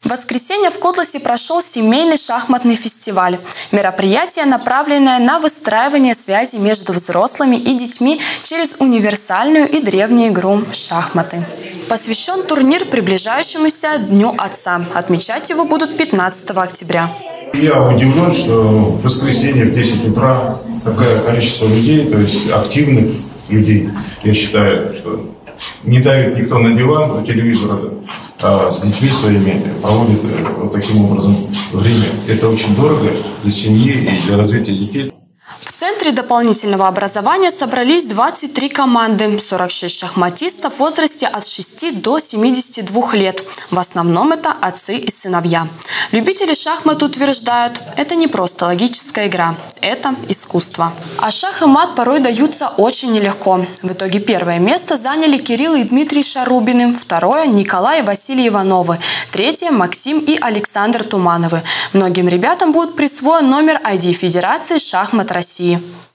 В воскресенье в Котласе прошел семейный шахматный фестиваль. Мероприятие, направленное на выстраивание связи между взрослыми и детьми через универсальную и древнюю игру шахматы. Посвящен турнир приближающемуся Дню Отца. Отмечать его будут 15 октября. Я удивлен, что в воскресенье в 10 утра такое количество людей, то есть активных людей. Я считаю, что не давит никто на диван у телевизора, а с детьми своими проводит вот таким образом время. Это очень дорого для семьи и для развития детей. В Центре дополнительного образования собрались 23 команды, 46 шахматистов в возрасте от 6 до 72 лет. В основном это отцы и сыновья. Любители шахмат утверждают, это не просто логическая игра, это искусство. А шах и мат порой даются очень нелегко. В итоге первое место заняли Кирилл и Дмитрий Шарубины, второе – Николай и Василий Ивановы, третье – Максим и Александр Тумановы. Многим ребятам будет присвоен номер ID Федерации шахмат России.